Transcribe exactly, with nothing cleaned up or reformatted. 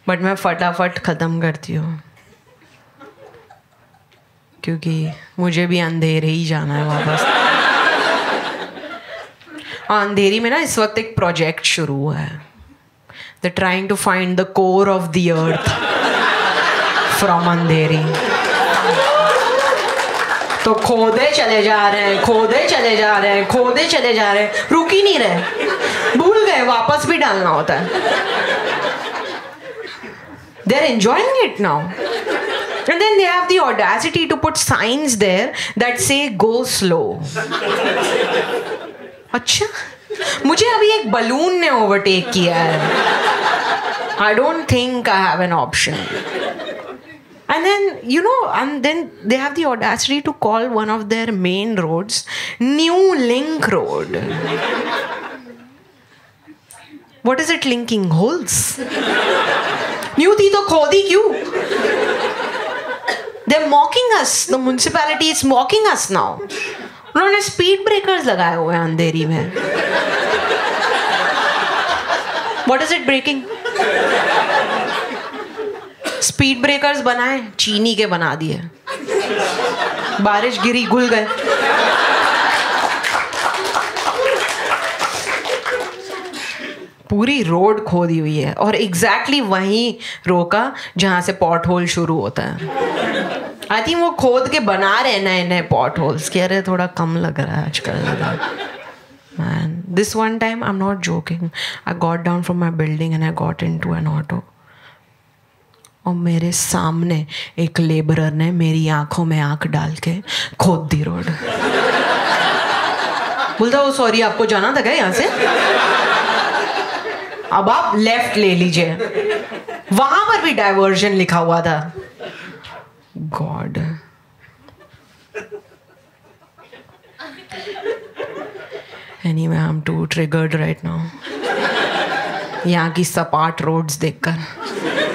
But मैं फटाफट ख़त्म करती हूँ क्योंकि मुझे भी अंधेरे ही जाना है वापस। अंधेरी में ना इस वक्त एक प्रोजेक्ट शुरू हुआ है। They're trying to find the core of the earth from अंधेरी। तो खोदे चले जा रहे हैं, खोदे चले जा रहे हैं, खोदे चले जा रहे हैं, रुक ही नहीं रहे, भूल गए वापस भी डालना होता है। They're enjoying it now. And then they have the audacity to put signs there that say go slow. अच्छा, मुझे अभी एक बलून ने ओवरटेक किया है। I don't think I have an option. And then, you know, and then they have the audacity to call one of their main roads New Link Road. What is it linking? Holes? New थी तो खोदी क्यों? They're mocking us. The municipality is mocking us now. उन्होंने speed breakers लगाए हुए हैं अंधेरी में। What is it breaking? Speed breakers बनाए, चीनी के बना दिए, बारिश गिरी घुल गए। पूरी रोड खोदी हुई है और एग्जैक्टली वहीं रोका जहां से पॉट होल शुरू होता है। आई थिंक वो खोद के बना रहे हैं नए नए पॉट होल्स। कह रहे थोड़ा कम लग रहा है आजकल। Man, this one time I'm not joking. I got down from my building and I got into an auto. और मेरे सामने एक लेबरर ने मेरी आंखों में आंख डाल के खोद दी रोड। बोलता वो सॉरी आपको जाना था क्या यहाँ से, अब आप लेफ्ट ले लीजिए। वहां पर भी डाइवर्जन लिखा हुआ था। God, anyway I am too triggered right now यहाँ की सपाट रोड्स देखकर।